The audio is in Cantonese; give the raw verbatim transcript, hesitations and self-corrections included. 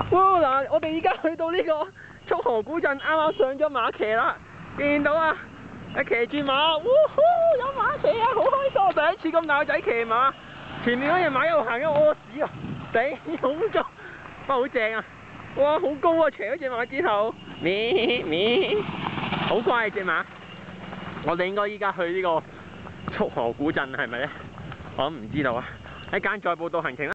哇！嗱，我哋依家去到呢個束河古鎮，啱啱上咗馬騎啦，見到啊，一騎住馬，呼呼有馬騎啊，好開心！我第一次咁大個仔騎馬，前面嗰隻馬又行緊屙屎啊，頂好足，不過好正啊！哇，好高啊！騎咗隻馬之後，咩咩，好乖啊隻馬。我哋應該依家去呢個束河古鎮係咪咧？我唔知道啊，一間再報道行程啦。